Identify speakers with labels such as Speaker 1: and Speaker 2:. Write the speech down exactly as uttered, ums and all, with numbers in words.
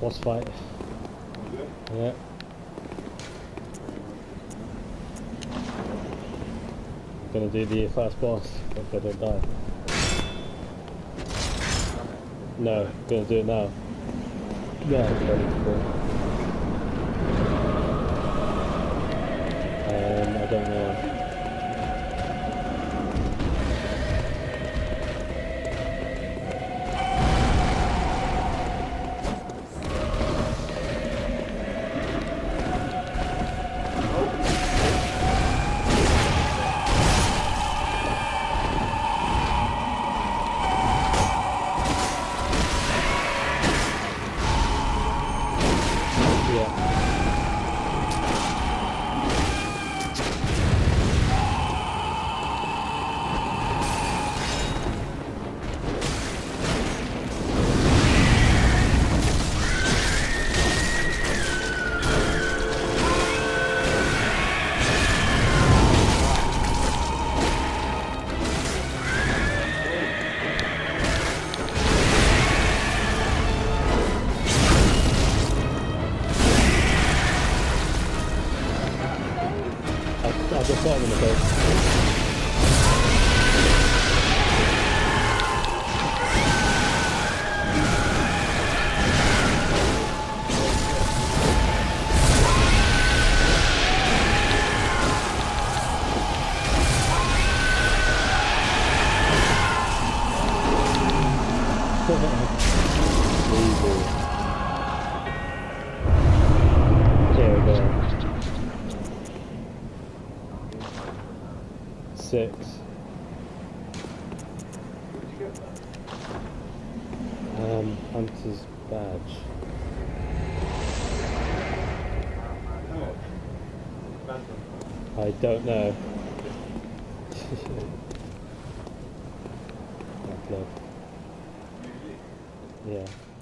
Speaker 1: Boss fight. Yeah. I'm gonna do the first boss, if I don't die. No, I'm gonna do it now. Yeah, I'm ready to go. Um, I don't know. I just got him in the face. Here we go. Six.
Speaker 2: Where did you get that?
Speaker 1: Um, Hunter's badge. I don't know. Blood. Yeah.